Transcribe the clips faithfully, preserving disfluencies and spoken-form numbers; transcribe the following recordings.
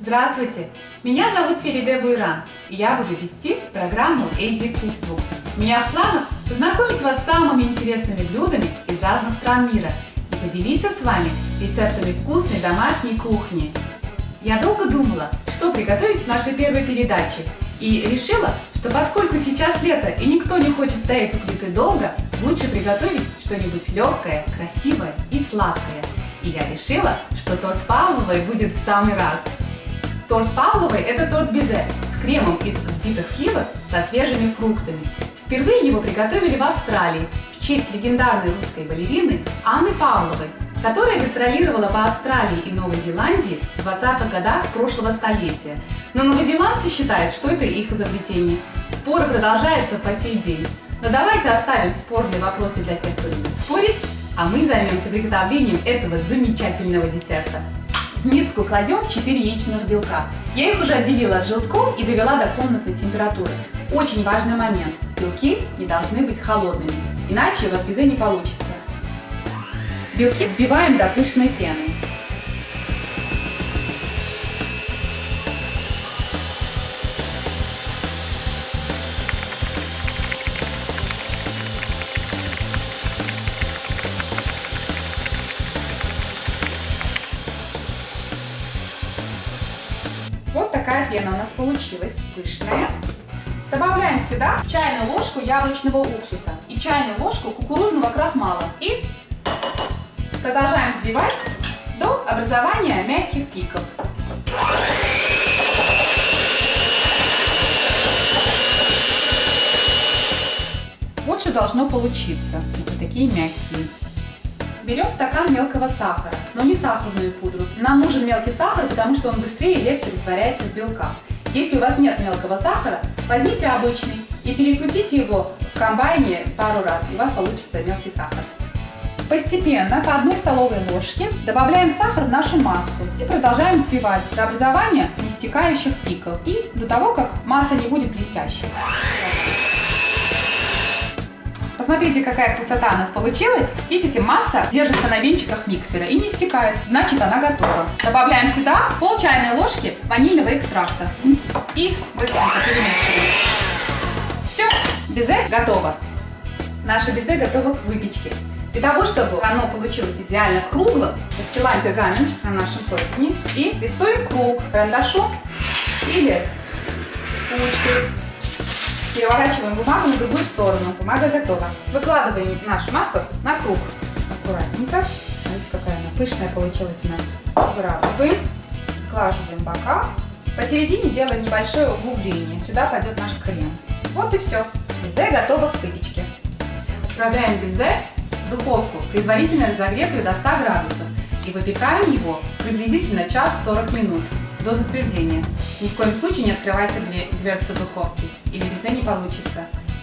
Здравствуйте! Меня зовут Фериде Буйран, и я буду вести программу Easy Cookbook. У меня в планах познакомить вас с самыми интересными блюдами из разных стран мира и поделиться с вами рецептами вкусной домашней кухни. Я долго думала, что приготовить в нашей первой передаче, и решила, что поскольку сейчас лето и никто не хочет стоять у плиты долго, лучше приготовить что-нибудь легкое, красивое и сладкое. И я решила, что торт Павловой будет в самый раз. Торт Павловой – это торт безе с кремом из взбитых сливок со свежими фруктами. Впервые его приготовили в Австралии в честь легендарной русской балерины Анны Павловой, которая гастролировала по Австралии и Новой Зеландии в двадцатых годах прошлого столетия. Но новозеландцы считают, что это их изобретение. Споры продолжаются по сей день. Но давайте оставим спорные вопросы для тех, кто любит спорить, а мы займемся приготовлением этого замечательного десерта. В миску кладем четыре яичных белка. Я их уже отделила от желтков и довела до комнатной температуры. Очень важный момент. Белки не должны быть холодными, иначе у вас безе не получится. Белки взбиваем до пышной пены. Вот такая пена у нас получилась, пышная. Добавляем сюда чайную ложку яблочного уксуса и чайную ложку кукурузного крахмала. И продолжаем взбивать до образования мягких пиков. Вот что должно получиться. Вот такие мягкие. Берем стакан мелкого сахара, но не сахарную пудру. Нам нужен мелкий сахар, потому что он быстрее и легче растворяется в белках. Если у вас нет мелкого сахара, возьмите обычный и перекрутите его в комбайне пару раз, и у вас получится мелкий сахар. Постепенно по одной столовой ложке добавляем сахар в нашу массу и продолжаем взбивать до образования нестекающих пиков и до того, как масса не будет блестящей. Посмотрите, какая красота у нас получилась. Видите, масса держится на венчиках миксера и не стекает, значит, она готова. Добавляем сюда пол чайной ложки ванильного экстракта и быстренько перемешиваем. Все, безе готово. Наше безе готово к выпечке. Для того, чтобы оно получилось идеально круглым, застилаем пергамент на нашем противне и рисуем круг карандашом или ручкой. Переворачиваем бумагу на другую сторону. Бумага готова. Выкладываем нашу массу на круг. Аккуратненько. Смотрите, какая она пышная получилась у нас. Выравниваем. Сглаживаем бока. Посередине делаем небольшое углубление. Сюда пойдет наш крем. Вот и все. Безе готово к выпечке. Отправляем безе в духовку, предварительно разогретую до ста градусов. И выпекаем его приблизительно час сорок минут. До затвердения. Ни в коем случае не открывайте дверцу духовки, или безе не получится.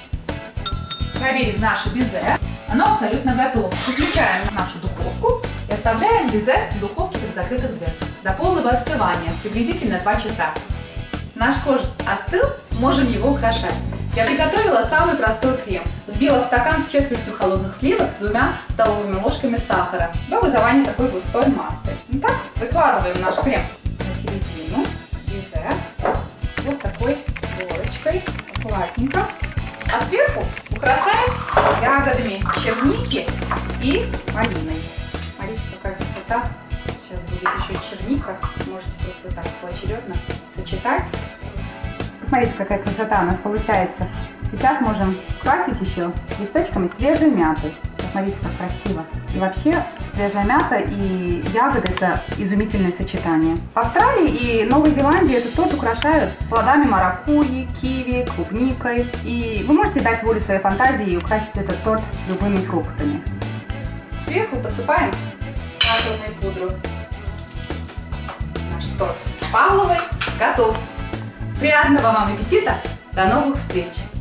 Проверим наше безе. Оно абсолютно готово. Выключаем нашу духовку и оставляем безе в духовке при закрытых дверцах до полного остывания, приблизительно два часа. Наш корж остыл, можем его украшать. Я приготовила самый простой крем. Взбила стакан с четвертью холодных сливок с двумя столовыми ложками сахара до образования такой густой массы. Итак, выкладываем наш крем на середину безе вот такой горочкой, аккуратненько. А сверху украшаем ягодами черники и малиной. Смотрите, какая красота. Сейчас будет еще черника. Можете просто так поочередно сочетать. Смотрите, какая красота у нас получается. Сейчас можем красить еще листочками свежей мяты. Посмотрите, как красиво. И вообще, свежая мята и ягоды – это изумительное сочетание. В Австралии и Новой Зеландии этот торт украшают плодами маракуйи, киви, клубникой. И вы можете дать волю своей фантазии и украсить этот торт любыми фруктами. Сверху посыпаем сахарной пудру. Наш торт Павловой готов. Приятного вам аппетита! До новых встреч!